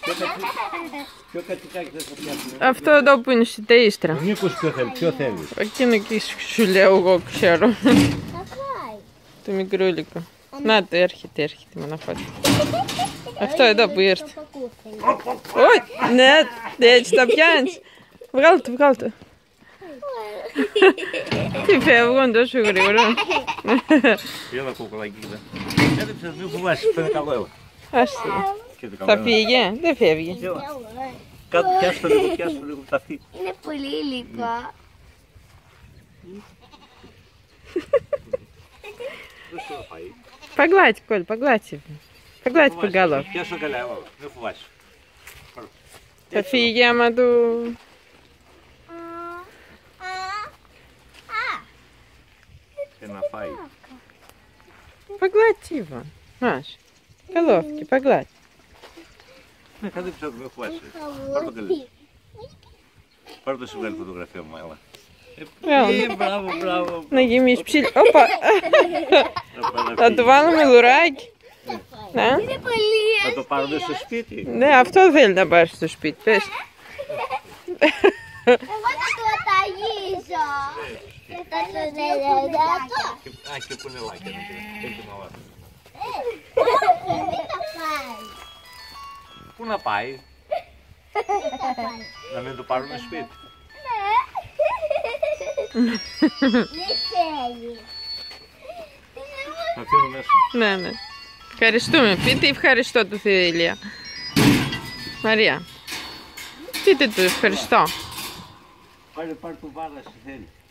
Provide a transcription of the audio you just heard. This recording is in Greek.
Ποιο κατσικάκι δεν θα πιάσουμε? Αυτό εδώ που είναι στη ταΐστρα. Ο Νίκος ποιο θέλει? Εκείνο εκεί σου λέω εγώ ξέρω. Το μικρούλικο. Να το έρχεται με να φάει. Αυτό εδώ που ήρθε. Όχι, ναι, έτσι τα πιάνεις. Βγάλ' το. Τι φεύγουν τόσο γρήγορα. Έλα κοκολακίδα. Έτρεψες, μην φοβάσεις, φαίνε καλό έλα. Άστε. Θα φύγε, δεν φεύγει. Κάτω πιάσου το λίγο, θα φύγει. Είναι πολύ υλικό. Погладь, Коль, погладь его. Погладь по головке. Πιάσω καλά, έλα, μην φοβάσεις. Θα φύγει άμα του... Και να φάει. Погладь его, Маш. Головки, погладь. Ναι, κάτω πίσω, μην φοβάσεις. Πάρ' το καλή. Πάρ' το συμβαίνει φωτογραφία μου, έλα. Μπράβο. Να γεμίσεις ψήλ. Όπα! Θα του βάλουμε λουράκι. Είναι πολύ. Θα το πάρουμε στο σπίτι. Ναι, αυτό θέλει να πάρει στο σπίτι. Πες. Εγώ θα το ταγίζω. Α, και κουνελάκια. Έχει μαλά. Μην το φάει. Πού να πάει? Να μην το πάρουμε σπίτι. Δεν θέλει. Θα αφήνω μέσα. Ναι. Ευχαριστούμε. Πείτε ευχαριστώ του Ηλία. Μαρία. Πείτε του ευχαριστώ. Πάρε το βάλα, θέλει.